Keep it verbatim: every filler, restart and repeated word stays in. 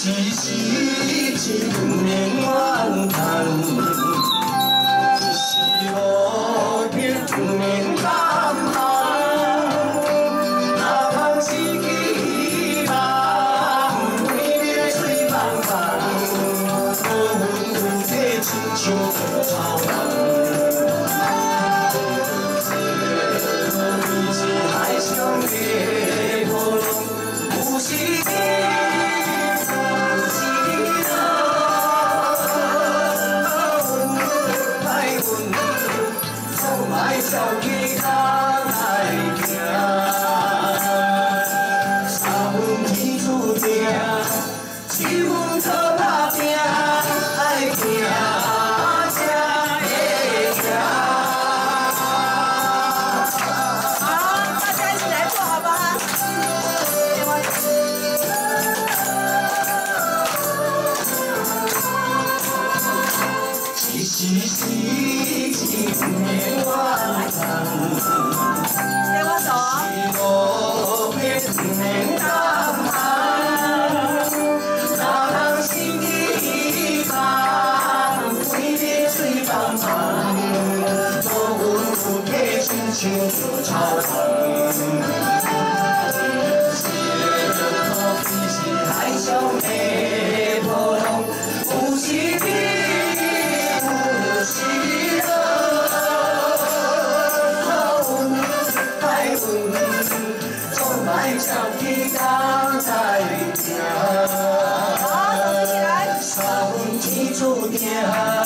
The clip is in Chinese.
只是一年怨叹。 少起脚来行，三分天注定，七分靠打拼，爱行才会行。好，大家一起来做好不好？一时是一年怨叹。 给我走啊！是无变的甘寒，哪通心起放，为你水茫茫，无阮有体亲像着草原。是土地是海上的波浪，有时起，有时落。 总爱唱起讲在听，三分天注定。